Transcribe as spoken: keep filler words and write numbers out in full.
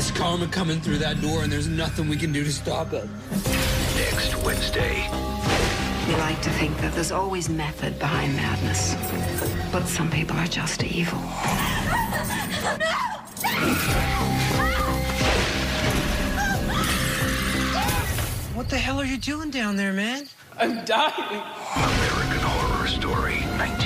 There's karma coming through that door, and there's nothing we can do to stop it. Next Wednesday. We like to think that there's always method behind madness. But some people are just evil. What the hell are you doing down there, man? I'm dying. American Horror Story nineteen